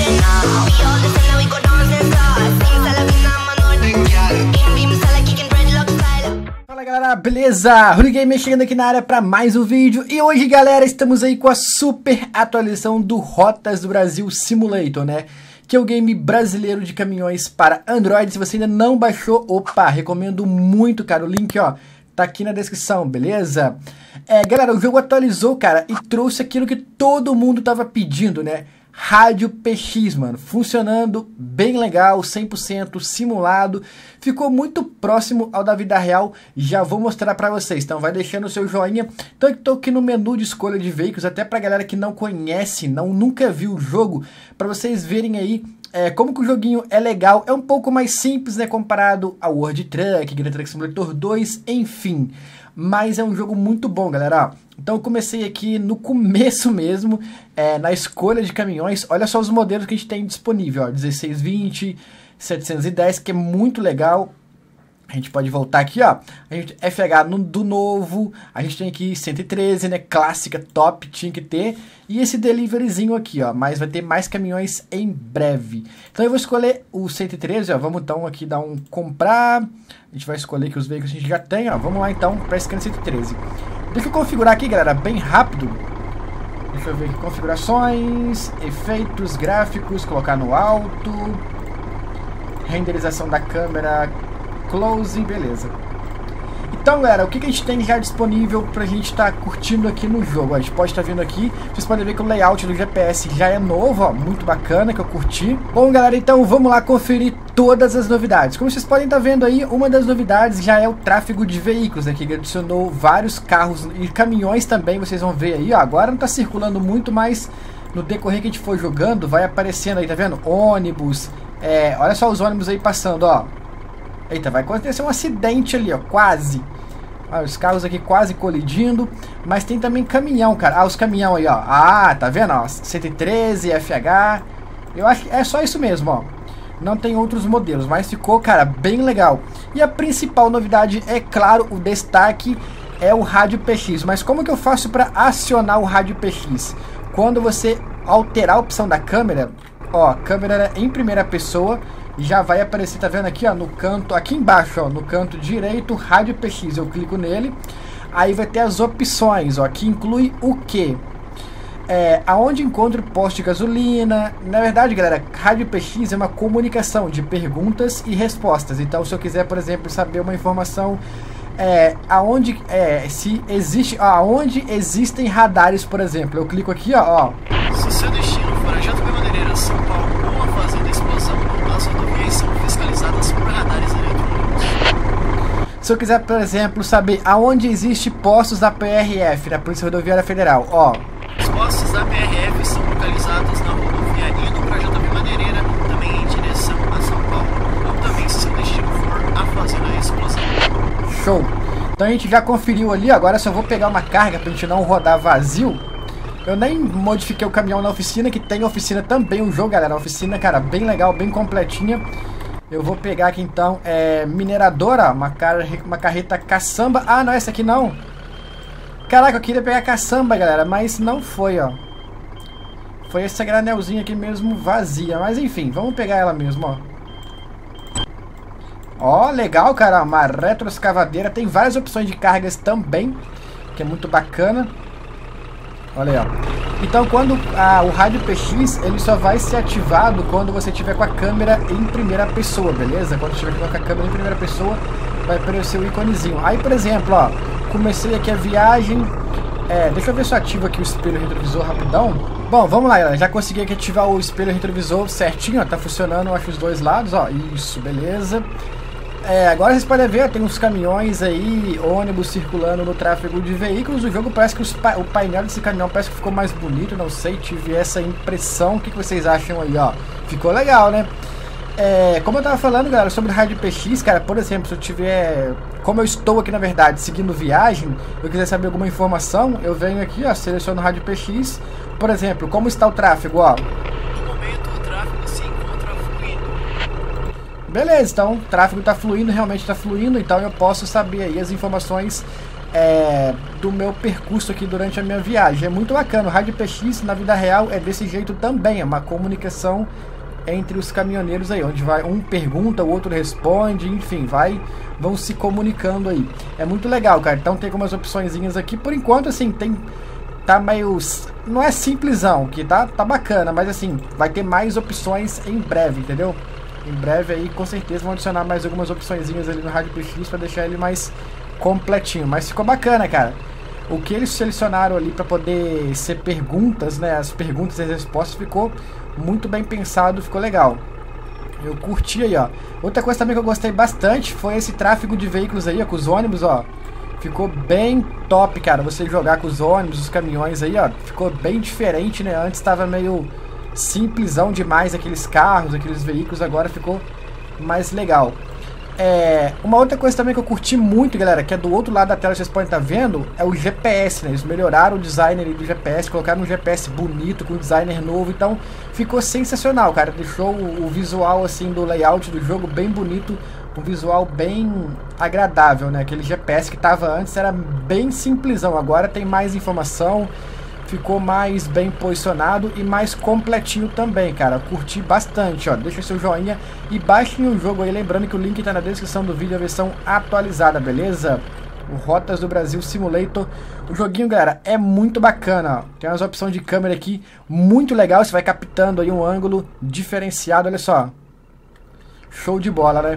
Fala galera, beleza? Runi Gamer chegando aqui na área para mais um vídeo. E hoje galera, estamos aí com a super atualização do Rotas do Brasil Simulator, né? Que é o game brasileiro de caminhões para Android. Se você ainda não baixou, opa, recomendo muito, cara. O link, ó, tá aqui na descrição, beleza? Galera, o jogo atualizou, cara, e trouxe aquilo que todo mundo tava pedindo, né? Rádio PX, mano, funcionando bem legal, 100% simulado, ficou muito próximo ao da vida real, já vou mostrar pra vocês, então vai deixando o seu joinha. Então eu tô aqui no menu de escolha de veículos, até pra galera que não conhece, nunca viu o jogo, pra vocês verem aí como que o joguinho é legal. É um pouco mais simples, né, comparado ao World Truck, Grand Truck Simulator 2, enfim, mas é um jogo muito bom, galera. Então eu comecei aqui no começo mesmo, na escolha de caminhões. Olha só os modelos que a gente tem disponível, ó, 1620, 710, que é muito legal. A gente pode voltar aqui, ó, a gente FH do novo, a gente tem aqui 113, né, clássica, top, tinha que ter. E esse deliveryzinho aqui, ó, mas vai ter mais caminhões em breve. Então eu vou escolher o 113, ó, vamos então aqui dar um comprar. A gente vai escolher aqui os veículos que a gente já tem, ó, vamos lá então para esse 113. Deixa eu configurar aqui, galera, bem rápido. Deixa eu ver aqui, configurações, efeitos, gráficos, colocar no alto. Renderização da câmera, close, beleza. Então, galera, o que a gente tem já disponível pra gente estar curtindo aqui no jogo? A gente pode estar vindo aqui, vocês podem ver que o layout do GPS já é novo, ó, muito bacana, que eu curti. Bom, galera, então vamos lá conferir todas as novidades. Como vocês podem estar vendo aí, uma das novidades já é o tráfego de veículos, né, que adicionou vários carros e caminhões também, vocês vão ver aí, ó, agora não tá circulando muito, mas no decorrer que a gente for jogando, vai aparecendo aí, tá vendo? Ônibus, olha só os ônibus aí passando, ó. Eita, vai acontecer um acidente ali, ó, quase. Olha, os carros aqui quase colidindo. Mas tem também caminhão, cara. Ah, os caminhão aí, ó. Ah, tá vendo, ó, 113, FH. Eu acho que é só isso mesmo, ó. Não tem outros modelos, mas ficou, cara, bem legal. E a principal novidade, é claro, o destaque é o rádio PX. Mas como que eu faço para acionar o rádio PX? Quando você alterar a opção da câmera, ó, câmera em primeira pessoa, já vai aparecer, tá vendo aqui, ó, no canto, aqui embaixo, ó, no canto direito, rádio PX, eu clico nele, aí vai ter as opções, ó, que inclui o que? Aonde encontro posto de gasolina. Na verdade, galera, rádio PX é uma comunicação de perguntas e respostas. Então, se eu quiser, por exemplo, saber uma informação, se existe, aonde existem radares, por exemplo, eu clico aqui, ó. Se seu destino for a JB Madeireira, São Paulo ou a Fazenda Explosão, as rodovias são fiscalizadas por radares eletrônicos. Se eu quiser, por exemplo, saber aonde existe postos da PRF, da Polícia Rodoviária Federal, ó. Os postos da PRF são localizados na rodovia indo para JB Madeireira, também em direção a São Paulo, ou também se seu destino for a Fazenda Explosão. Show! Então a gente já conferiu ali, agora só vou pegar uma carga pra gente não rodar vazio. Eu nem modifiquei o caminhão na oficina, que tem oficina também o jogo, galera. A oficina, cara, bem legal, bem completinha. Eu vou pegar aqui então, mineradora, uma carreta caçamba. Ah, não, essa aqui não. Caraca, eu queria pegar caçamba, galera, mas não foi, ó. Foi essa granelzinha aqui mesmo, vazia. Mas enfim, vamos pegar ela mesmo, ó. Ó, legal, cara, uma retroescavadeira. Tem várias opções de cargas também, que é muito bacana. Olha aí, ó. Então, quando o rádio PX, ele só vai ser ativado quando você tiver com a câmera em primeira pessoa, beleza? Quando tiver com a câmera em primeira pessoa, vai aparecer o íconezinho. Aí, por exemplo, ó, comecei aqui a viagem. Deixa eu ver se eu ativo aqui o espelho retrovisor rapidão. Bom, vamos lá, galera. Já consegui aqui ativar o espelho retrovisor certinho, ó. Tá funcionando, acho, os dois lados, ó. Isso, beleza. Agora vocês podem ver, ó, tem uns caminhões aí, ônibus circulando no tráfego de veículos. O jogo parece que o painel desse caminhão parece que ficou mais bonito, não sei, tive essa impressão. O que vocês acham aí, ó? Ficou legal, né? Como eu tava falando, galera, sobre o rádio PX, cara, por exemplo, se eu tiver, como eu estou aqui na verdade seguindo viagem, eu quiser saber alguma informação, eu venho aqui, ó, seleciono o rádio PX, por exemplo, como está o tráfego, ó. No momento, o tráfego se encontra fluindo. Beleza, então o tráfego está fluindo, realmente está fluindo, então eu posso saber aí as informações do meu percurso aqui durante a minha viagem. É muito bacana. O Rádio PX na vida real é desse jeito também, é uma comunicação entre os caminhoneiros aí, onde vai um pergunta, o outro responde, enfim, vão se comunicando aí. É muito legal, cara. Então tem algumas opçõezinhas aqui, por enquanto assim, tá meio, não é simplesão, que tá bacana, mas assim, vai ter mais opções em breve, entendeu? Em breve aí, com certeza, vão adicionar mais algumas opçõezinhas ali no Rádio PX para deixar ele mais completinho, mas ficou bacana, cara. O que eles selecionaram ali para poder ser perguntas, né, as perguntas e as respostas, ficou muito bem pensado, ficou legal. Eu curti aí, ó. Outra coisa também que eu gostei bastante foi esse tráfego de veículos aí, ó, com os ônibus, ó. Ficou bem top, cara, você jogar com os ônibus, os caminhões aí, ó. Ficou bem diferente, né? Antes tava meio simplesão demais aqueles carros, aqueles veículos, agora ficou mais legal. Uma outra coisa também que eu curti muito, galera, que é do outro lado da tela, vocês podem estar vendo, é o GPS, né? Eles melhoraram o design ali do GPS, colocaram um GPS bonito, com um designer novo, então ficou sensacional, cara. Deixou o visual, assim, do layout do jogo bem bonito, um visual bem agradável, né? Aquele GPS que tava antes era bem simplesão, agora tem mais informação, ficou mais bem posicionado e mais completinho também, cara. Curti bastante, ó. Deixa seu joinha e baixem o jogo aí, lembrando que o link tá na descrição do vídeo, a versão atualizada, beleza? O Rotas do Brasil Simulator. O joguinho, galera, é muito bacana, ó. Tem umas opções de câmera aqui muito legal, você vai captando aí um ângulo diferenciado, olha só. Show de bola, né?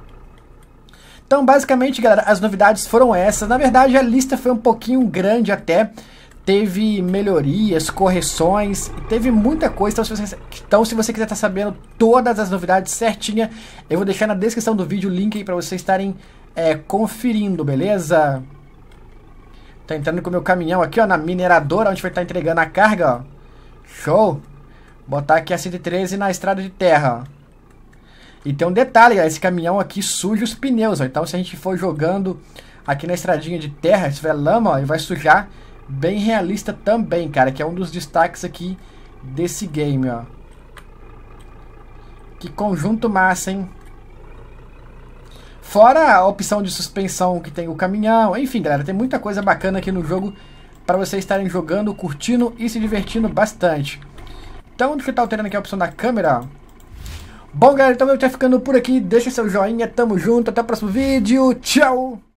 Então, basicamente, galera, as novidades foram essas. Na verdade, a lista foi um pouquinho grande até. Teve melhorias, correções, teve muita coisa. Então, se você quiser estar sabendo todas as novidades certinha, eu vou deixar na descrição do vídeo o link aí para vocês estarem conferindo, beleza? Tá entrando com o meu caminhão aqui, ó, na mineradora, onde vai estar entregando a carga, ó. Show! Botar aqui a 113 na estrada de terra, ó. E tem um detalhe, ó, esse caminhão aqui suja os pneus, ó. Então, se a gente for jogando aqui na estradinha de terra, se tiver lama, ó, ele vai sujar. Bem realista também, cara, que é um dos destaques aqui desse game, ó. Que conjunto massa, hein? Fora a opção de suspensão que tem o caminhão. Enfim, galera, tem muita coisa bacana aqui no jogo para vocês estarem jogando, curtindo e se divertindo bastante. Então, deixa eu estar alterando aqui a opção da câmera, ó. Bom, galera, então eu tô ficando por aqui. Deixa seu joinha, tamo junto, até o próximo vídeo. Tchau!